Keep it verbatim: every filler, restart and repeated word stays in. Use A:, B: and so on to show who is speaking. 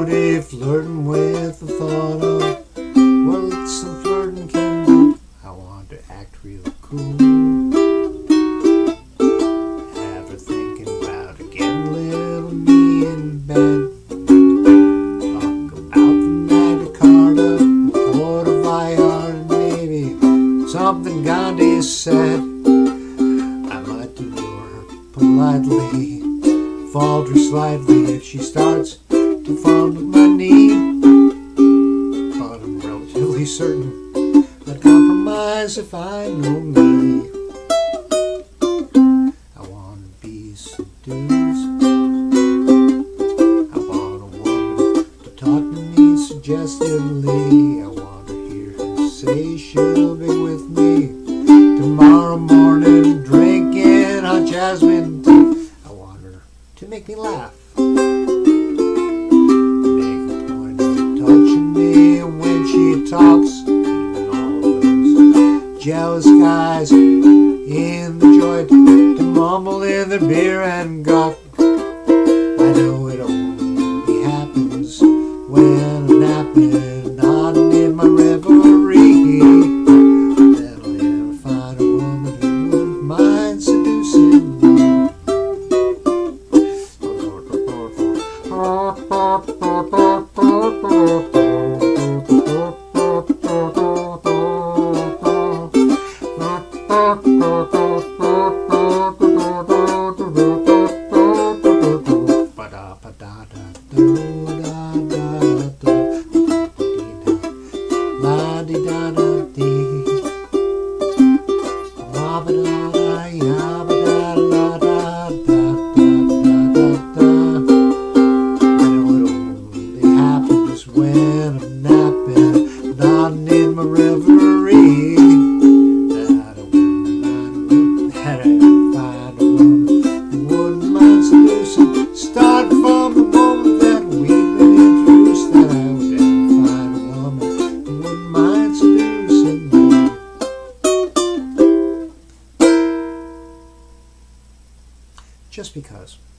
A: booty, flirting with the thought of what some flirting can do. I want to act real cool. Have her thinking about getting little me in bed. Talk about the Magna Carta, Ohana Vita, and maybe something Gandhi said. I might demur her politely, falter slightly if she starts to fondle my knee. But I'm relatively certain I'd compromise if I know me. I want to be seduced. I want a woman to talk to me suggestively. I want to hear her say she'll be with me tomorrow morning, drinking hot jasmine tea. I want her to make me laugh, make a point of touching me when she talks. Even all of those jealous guys in the joint to mumble in their beer and gawk. I know it only happens when I'm napping, nodding in my reverie. Then I'll never find a woman who wouldn't mind seducing me. Just because.